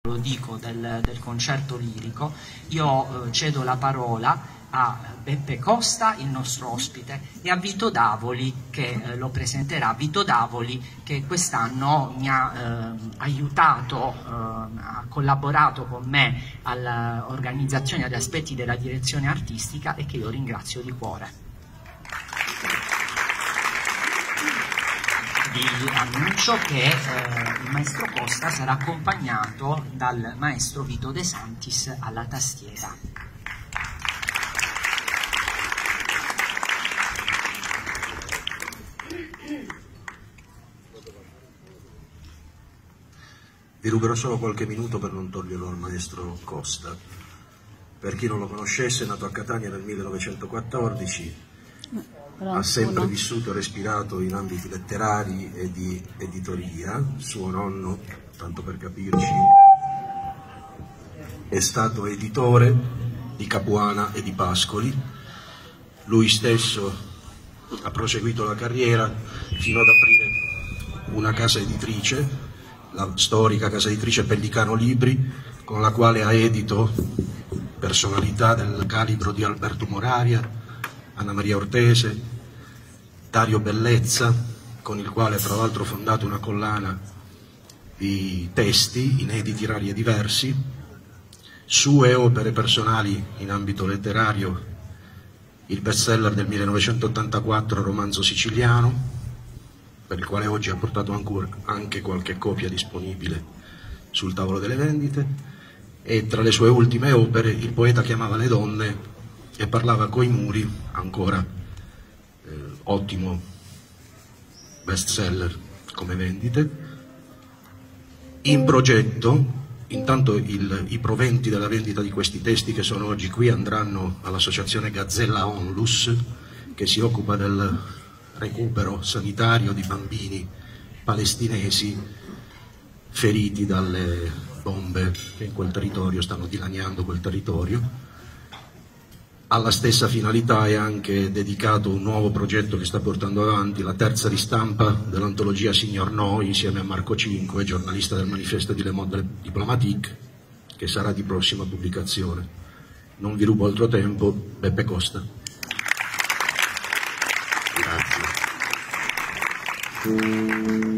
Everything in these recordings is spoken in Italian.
lo dico del concerto lirico, io cedo la parola a Beppe Costa, il nostro ospite, e a Vito Davoli che lo presenterà. Vito Davoli che quest'anno mi ha aiutato, ha collaborato con me all'organizzazione ad aspetti della direzione artistica e che io ringrazio di cuore. Vi annuncio che il maestro Costa sarà accompagnato dal maestro Vito De Santis alla tastiera. Vi ruberò solo qualche minuto per non toglierlo al maestro Costa. Per chi non lo conoscesse, è nato a Catania nel 1914, ha sempre vissuto e respirato in ambiti letterari e di editoria. Suo nonno, tanto per capirci, è stato editore di Capuana e di Pascoli. Lui stesso ha proseguito la carriera fino ad aprire una casa editrice, la storica casa editrice Pellicano Libri, con la quale ha edito personalità del calibro di Alberto Moravia, Anna Maria Ortese, Dario Bellezza, con il quale tra l'altro ha fondato una collana di testi inediti, rari e diversi, sue opere personali in ambito letterario, il bestseller del 1984 Romanzo siciliano, per il quale oggi ha portato anche qualche copia disponibile sul tavolo delle vendite, e tra le sue ultime opere Il poeta chiamava le donne e parlava coi muri, ancora ottimo bestseller come vendite. In progetto, intanto i proventi della vendita di questi testi che sono oggi qui andranno all'associazione Gazzella Onlus, che si occupa del recupero sanitario di bambini palestinesi feriti dalle bombe che in quel territorio stanno dilaniando quel territorio. Alla stessa finalità è anche dedicato un nuovo progetto che sta portando avanti, la terza ristampa dell'antologia Signor Noi, insieme a Marco Cinque, giornalista del Manifesto di Le Monde Diplomatique, che sarà di prossima pubblicazione. Non vi rubo altro tempo, Beppe Costa. Grazie.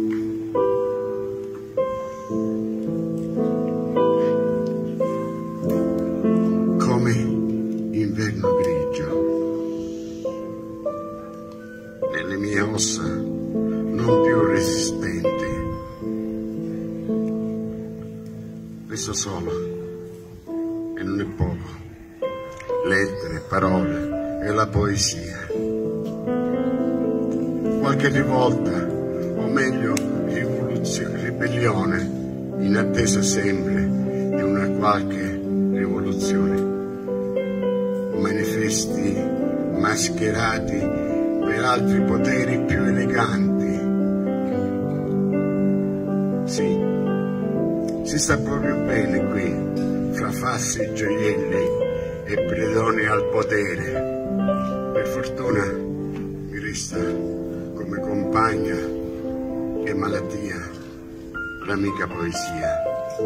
Inverno grigio, nelle mie ossa non più resistenti, resto solo, e non è poco, lettere, parole e la poesia. Qualche rivolta, o meglio ribellione, in attesa sempre di una qualche rivoluzione. Manifesti mascherati per altri poteri più eleganti. Sì, si sta proprio bene qui, fra fassi e gioielli e predoni al potere. Per fortuna mi resta come compagna e malattia l'amica poesia.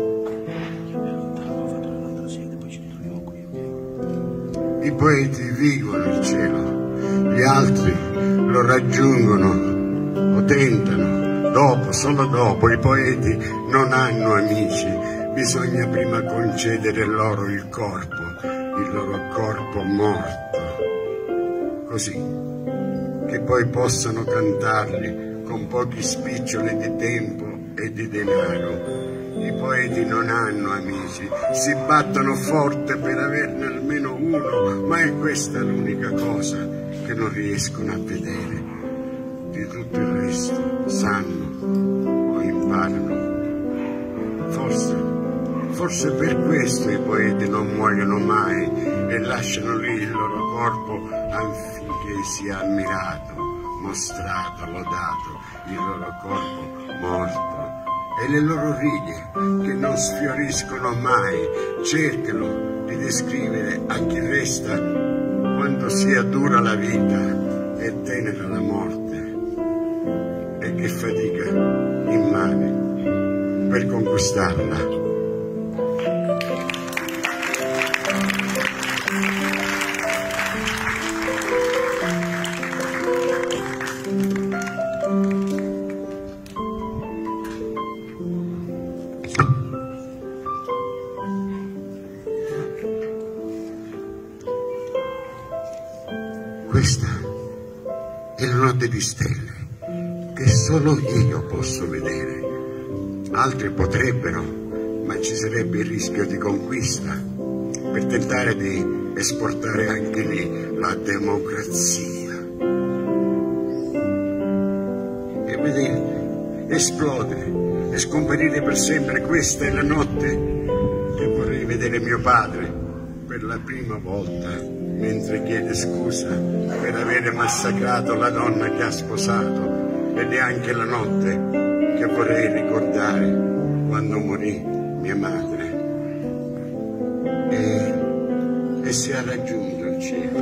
I poeti vivono il cielo, gli altri lo raggiungono o tentano. Dopo, solo dopo, i poeti non hanno amici, bisogna prima concedere loro il loro corpo morto, così che poi possano cantarli con pochi spiccioli di tempo e di denaro. I poeti non hanno amici, si battono forte per averne almeno uno, ma è questa l'unica cosa che non riescono a vedere. Di tutto il resto sanno o imparano. Forse per questo i poeti non muoiono mai e lasciano lì il loro corpo affinché sia ammirato, mostrato, lodato, il loro corpo morto. E le loro righe, che non sfioriscono mai, cercano di descrivere a chi resta quanto sia dura la vita e tenera la morte, e che fatica immane per conquistarla. questa è la notte di stelle che solo io posso vedere. Altri potrebbero, ma ci sarebbe il rischio di conquista per tentare di esportare anche lì la democrazia. E vedere esplodere e scomparire per sempre, questa è la notte che vorrei vedere mio padre per la prima volta, mentre chiede scusa per avere massacrato la donna che ha sposato, ed è anche la notte che vorrei ricordare quando morì mia madre e si è raggiunto il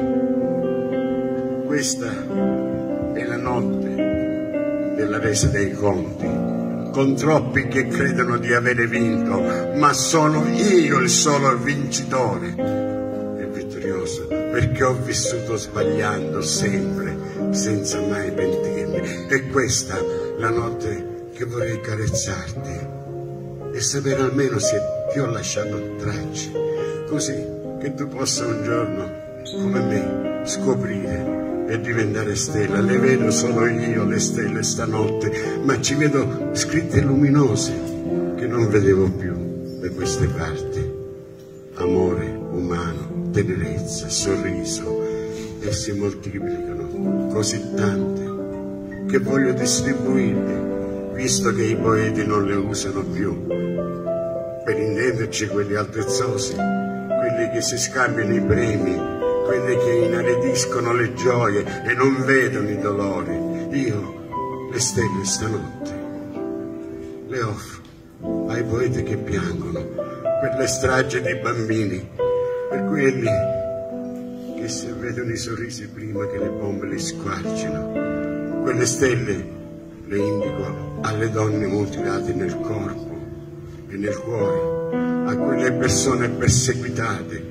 cielo. Questa è la notte della resa dei conti, con troppi che credono di avere vinto, ma sono io il solo vincitore e vittorioso, perché ho vissuto sbagliando sempre, senza mai pentirmi. E questa la notte che vorrei carezzarti e sapere almeno se ti ho lasciato tracce, così che tu possa un giorno, come me, scoprire e diventare stella. Le vedo solo io le stelle stanotte, ma ci vedo scritte luminose che non vedevo più da queste parti. Amore umano, tenerezza, sorriso, e si moltiplicano così tante che voglio distribuirle, visto che i poeti non le usano più. Per intenderci, quelli altezzosi, quelli che si scambiano i premi, quelli che inaridiscono le gioie e non vedono i dolori. Io le stelle stanotte le offro ai poeti che piangono per le stragi di bambini, per quelli che si vedono i sorrisi prima che le bombe li squarcino. Quelle stelle le indico alle donne mutilate nel corpo e nel cuore, a quelle persone perseguitate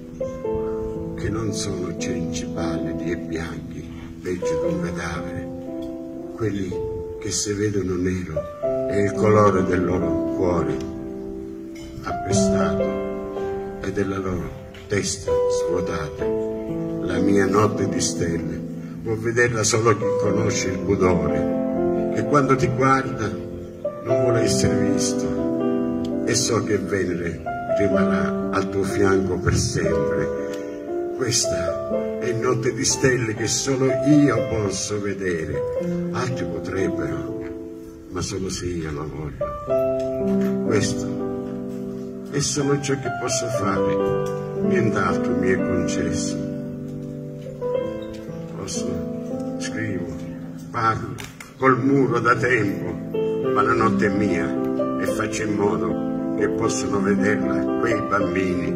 che non sono cenci pallidi e bianchi, peggio di un cadavere, quelli che se vedono nero è il colore del loro cuore appestato e della loro testa svuotata. La mia notte di stelle può vederla solo chi conosce il pudore, che quando ti guarda non vuole essere visto, e so che Venere rimarrà al tuo fianco per sempre. Questa è notte di stelle che solo io posso vedere. Altri potrebbero, ma solo se io lo voglio. Questo è solo ciò che posso fare, nient'altro mi è concesso. Scrivo, parlo col muro da tempo, ma la notte è mia e faccio in modo che possano vederla quei bambini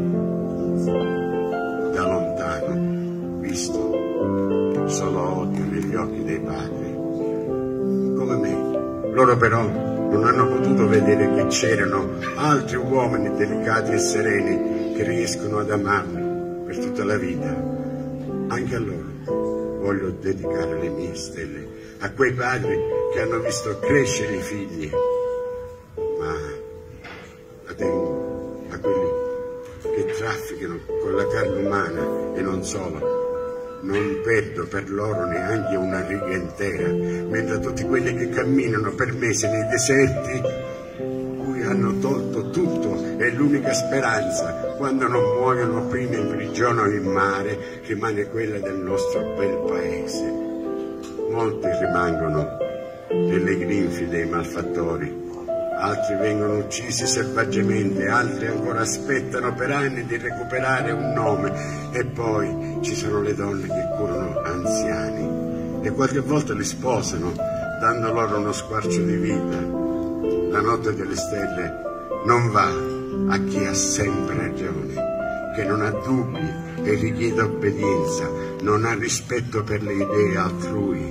da lontano, visto solo odio negli occhi dei padri, come me. Loro però non hanno potuto vedere che c'erano altri uomini delicati e sereni che riescono ad amarmi per tutta la vita. Anche a loro voglio dedicare le mie stelle, a quei padri che hanno visto crescere i figli, ma la tengo a quelli che trafficano con la carne umana e non solo. Non perdo per loro neanche una riga intera, mentre tutti quelli che camminano per mesi nei deserti, cui hanno tolto tutto, è l'unica speranza. Quando non muoiono prima in prigione o in mare, rimane quella del nostro bel paese. Molti rimangono nelle grinfie dei malfattori, altri vengono uccisi selvaggiamente, altri ancora aspettano per anni di recuperare un nome. E poi ci sono le donne che curano anziani e qualche volta li sposano, dando loro uno squarcio di vita. La notte delle stelle non va a chi ha sempre ragione, che non ha dubbi e richiede obbedienza, non ha rispetto per le idee altrui.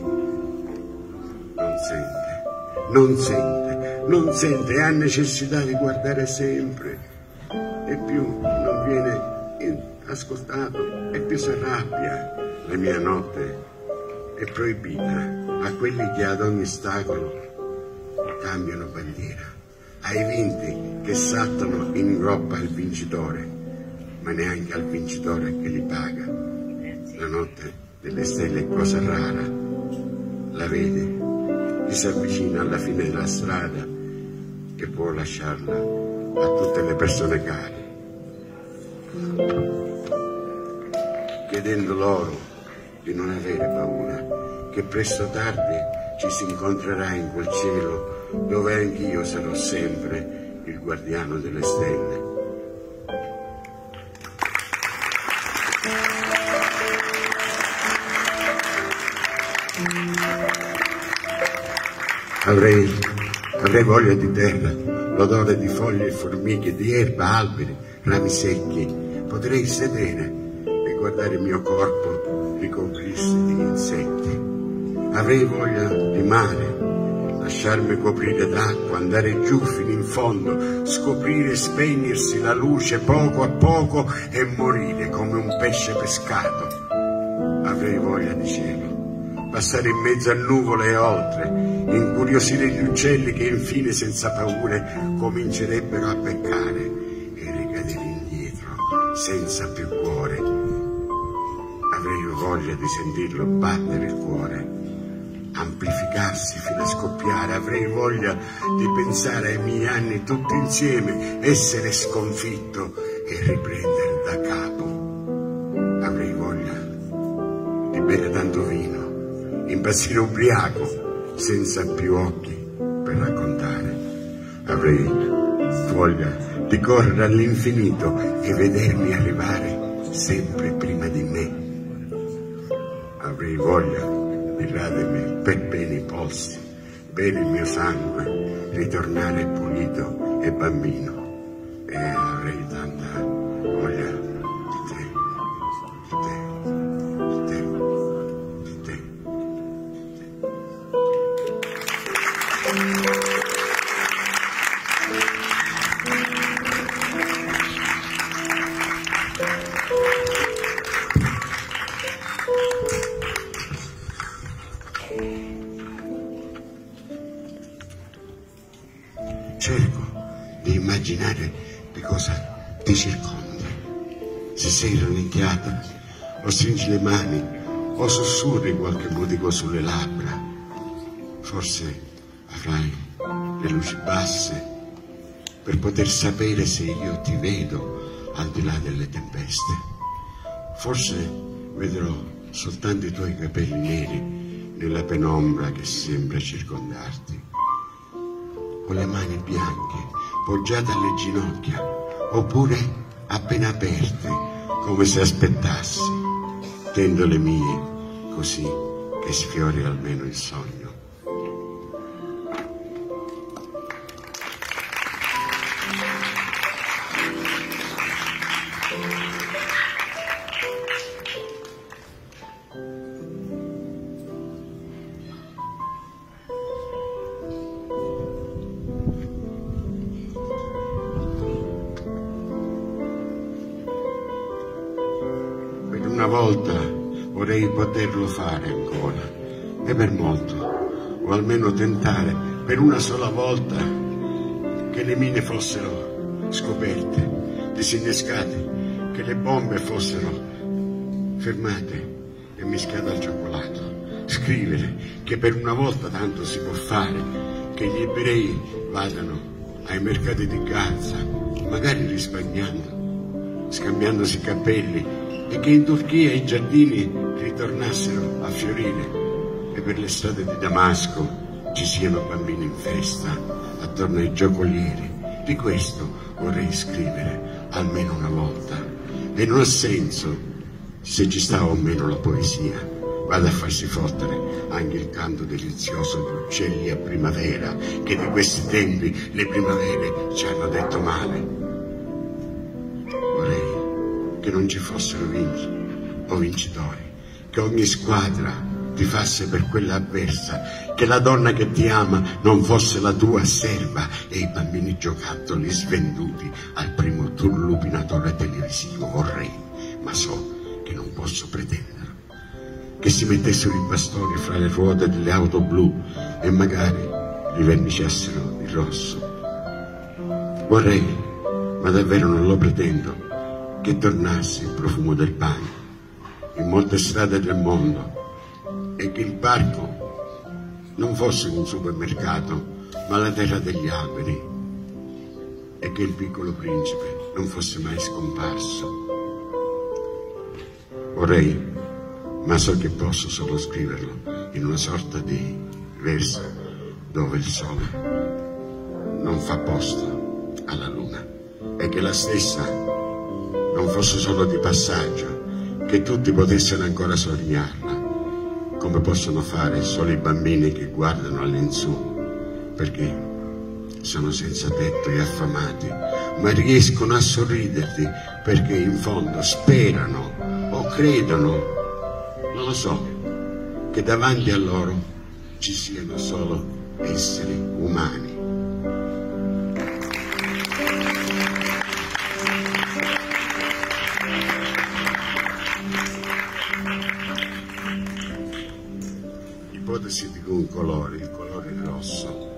Non sente e ha necessità di guardare sempre, e più non viene ascoltato e più si arrabbia. La mia notte è proibita a quelli che ad ogni ostacolo cambiano bandiera, ai vinti che saltano in groppa al vincitore, ma neanche al vincitore che li paga. La notte delle stelle è cosa rara. La vede, gli si avvicina alla fine della strada che può lasciarla a tutte le persone care, chiedendo loro di non avere paura, che presto o tardi ci si incontrerà in quel cielo dove anch'io sarò sempre il guardiano delle stelle. Avrei voglia di terra, l'odore di foglie e formiche, di erba, alberi, rami secchi. Potrei sedere e guardare il mio corpo ricoprirsi di insetti. Avrei voglia di mare, lasciarmi coprire d'acqua, andare giù fino in fondo, scoprire e spegnersi la luce poco a poco e morire come un pesce pescato. Avrei voglia di cielo, passare in mezzo a nuvole e oltre, incuriosire gli uccelli che infine senza paure comincerebbero a beccare e ricadere indietro senza più cuore. Avrei voglia di sentirlo battere il cuore, amplificarsi fino a scoppiare. Avrei voglia di pensare ai miei anni tutti insieme, essere sconfitto e riprendere da capo. Avrei voglia di bere tanto vino, impazzire ubriaco senza più occhi per raccontare. Avrei voglia di correre all'infinito e vedermi arrivare sempre prima di me. Avrei voglia di radermi per bene i polsi, bere il mio sangue, ritornare pulito e bambino. E avrei tanta voglia di te, di te, di te, di te. Cerco di immaginare di cosa ti circondi. Se sei rannicchiata, o stringi le mani, o sussurri qualche motivo sulle labbra. Forse avrai le luci basse per poter sapere se io ti vedo al di là delle tempeste. Forse vedrò soltanto i tuoi capelli neri nella penombra che sembra circondarti, o le mani bianche poggiate alle ginocchia, oppure appena aperte come se aspettassi. Tendo le mie così che sfiori almeno il sogno. Una volta vorrei poterlo fare ancora, e per molto, o almeno tentare per una sola volta che le mine fossero scoperte, disinnescate, che le bombe fossero fermate e mischiate al cioccolato. Scrivere che per una volta tanto si può fare, che gli ebrei vadano ai mercati di Gaza, magari risparmiando, scambiandosi i capelli, e che in Turchia i giardini ritornassero a fiorire e per le strade di Damasco ci siano bambini in festa attorno ai giocolieri. Di questo vorrei scrivere almeno una volta, e non ha senso se ci sta o meno la poesia. Vada a farsi fottere anche il canto delizioso di uccelli a primavera, che di questi tempi le primavere ci hanno detto male. Vorrei che non ci fossero vinti o vincitori, che ogni squadra tifasse per quella avversa, che la donna che ti ama non fosse la tua serva e i bambini giocattoli svenduti al primo turlupinatore televisivo. Vorrei, ma so che non posso pretenderlo, che si mettessero i bastoni fra le ruote delle auto blu e magari li verniciassero di rosso. Vorrei, ma davvero non lo pretendo, che tornasse il profumo del bagno, in molte strade del mondo e che il parco non fosse un supermercato ma la terra degli alberi e che il piccolo principe non fosse mai scomparso. Vorrei, ma so che posso solo scriverlo in una sorta di verso dove il sole non fa posto alla luna e che la stessa non fosse solo di passaggio, che tutti potessero ancora sognarla, come possono fare solo i bambini che guardano all'insù, perché sono senza tetto e affamati, ma riescono a sorriderti perché in fondo sperano o credono, non lo so, che davanti a loro ci siano solo esseri umani. Ipotesi di un colore, il colore rosso,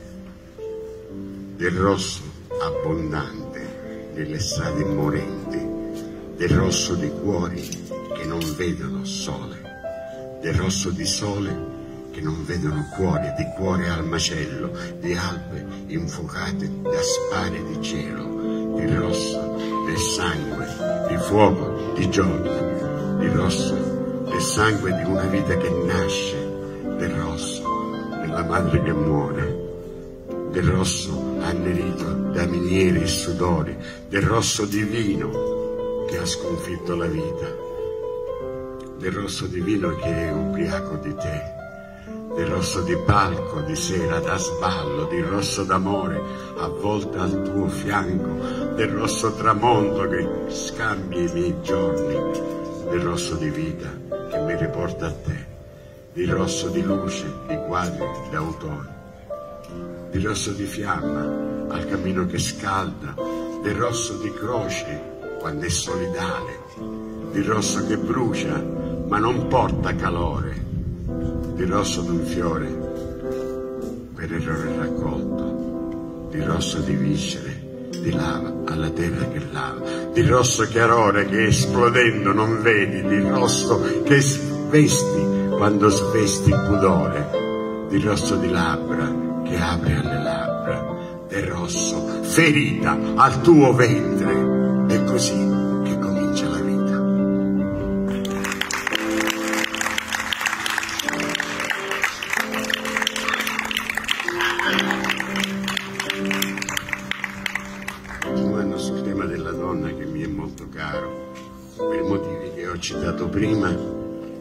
del rosso abbondante nelle strade morenti, del rosso di cuori che non vedono sole, del rosso di sole che non vedono cuore, di cuore al macello, di albe infuocate da spade di cielo, di rosso del sangue, di fuoco, di gioco, di rosso del sangue di una vita che nasce, del rosso della madre che muore, del rosso annerito da miniere e sudori, del rosso divino che ha sconfitto la vita, del rosso divino che è ubriaco di te, del rosso di palco di sera da sballo, di rosso d'amore avvolta al tuo fianco, del rosso tramonto che scambia i miei giorni, del rosso di vita che mi riporta a te, di rosso di luce, di quadri d'autore, di rosso di fiamma al cammino che scalda, del rosso di croce quando è solidale, di rosso che brucia ma non porta calore, di rosso d'un fiore per errore raccolto, di rosso di viscere, di lava alla terra che lava, di rosso chiarore che esplodendo non vedi, di rosso che svesti quando svesti il pudore, di rosso di labbra che apre alle labbra, del rosso ferita al tuo ventre, è così che comincia la vita. Continuando sul tema della donna che mi è molto caro, per i motivi che ho citato prima,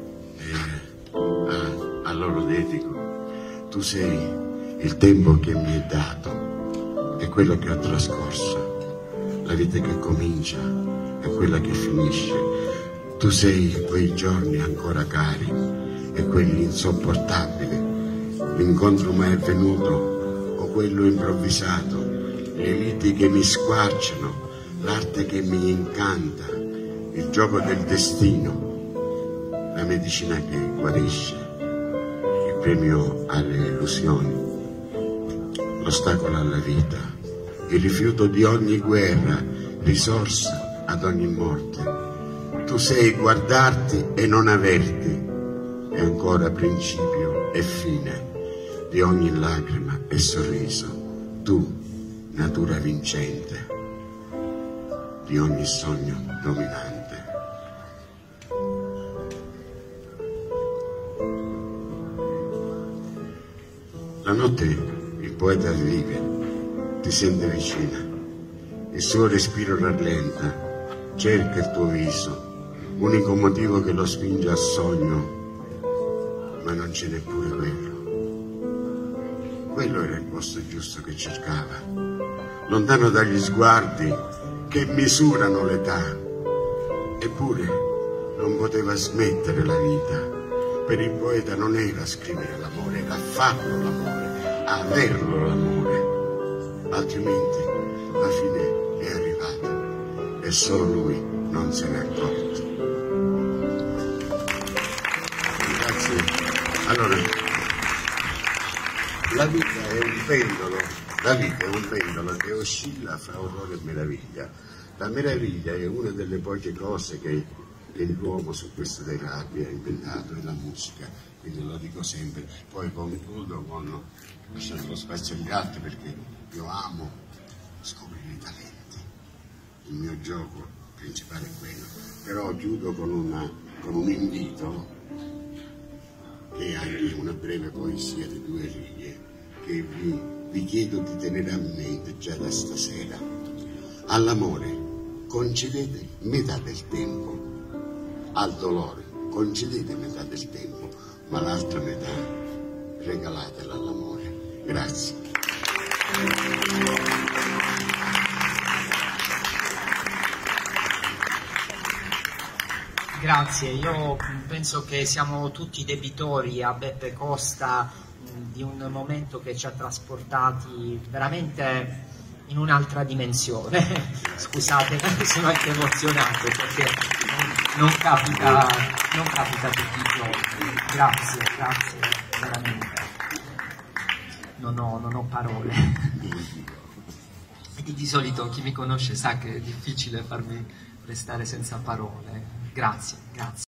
a loro dedico. Tu sei il tempo che mi è dato e quello che ho trascorso, la vita che comincia e quella che finisce. Tu sei quei giorni ancora cari e quelli insopportabili, l'incontro mai avvenuto o quello improvvisato, le liti che mi squarciano, l'arte che mi incanta, il gioco del destino, la medicina che guarisce, il premio alle illusioni, l'ostacolo alla vita, il rifiuto di ogni guerra, risorsa ad ogni morte. Tu sei guardarti e non averti, e ancora principio e fine di ogni lacrima e sorriso. Tu, natura vincente di ogni sogno dominante. La notte il poeta vive, ti sente vicina, il suo respiro rallenta, cerca il tuo viso, unico motivo che lo spinge al sogno, ma non c'è neppure quello. Quello era il posto giusto che cercava, lontano dagli sguardi che misurano l'età, eppure non poteva smettere la vita. Per il poeta non era scrivere l'amore, era farlo l'amore, averlo l'amore, altrimenti la fine è arrivata e solo lui non se n'è accorto. Grazie. Allora, la vita è un pendolo che oscilla fra orrore e meraviglia. La meraviglia è una delle poche cose che che l'uomo su questo terra abbia inventato è la musica, quindi lo dico sempre. Poi concludo con lasciando lo spazio agli altri, perché io amo scoprire i talenti, il mio gioco principale è quello, però chiudo con un invito che è anche una breve poesia di 2 righe che vi chiedo di tenere a mente già da stasera. All'amore concedete metà del tempo, al dolore concedete metà del tempo, ma l'altra metà regalatela all'amore. Grazie. Grazie, io penso che siamo tutti debitori a Beppe Costa di un momento che ci ha trasportati veramente in un'altra dimensione. Scusate, sono anche emozionato perché non capita tutti i giorni. Grazie, veramente. Non ho parole. E di solito chi mi conosce sa che è difficile farmi restare senza parole. Grazie.